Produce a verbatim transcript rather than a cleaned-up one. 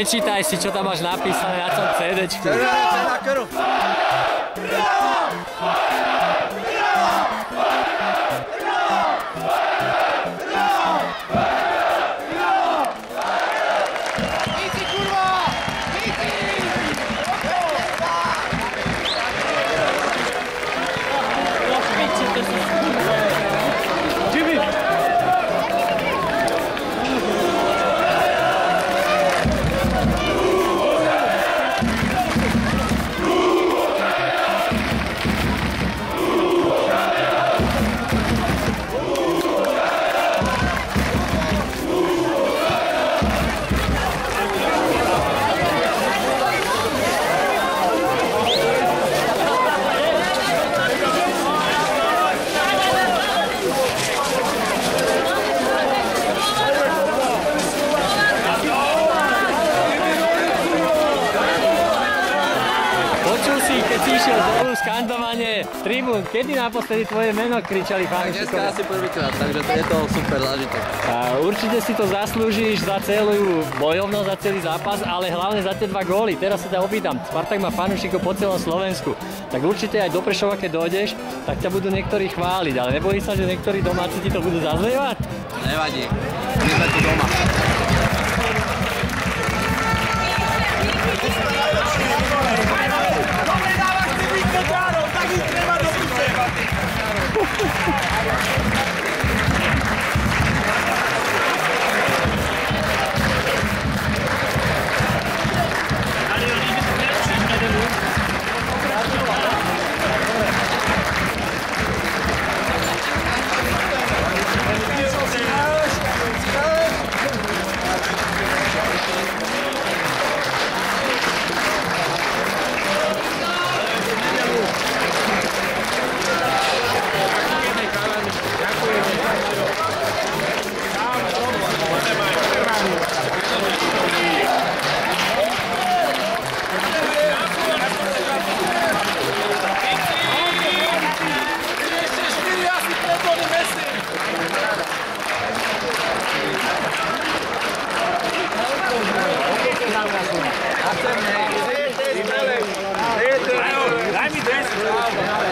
prečítaj si, čo tam máš napísané na tom cédečku. Skandovanie tribún. Kedy naposledy tvoje meno kričali fanúšikovia? Dneska asi prvýkrát, takže to je to super zážitok. Určite si to zaslúžiš za celú bojovnosť, za celý zápas, ale hlavne za tie dva góly. Teraz sa ťa opýtam, Spartak má fanúšikov po celom Slovensku, tak určite aj do Prešova, keď dojdeš, tak ťa budú niektorí chváliť, ale nebojí sa, že niektorí domáci ti to budú zazlievať? Nevadí, my sme tu doma. Daj mi dres.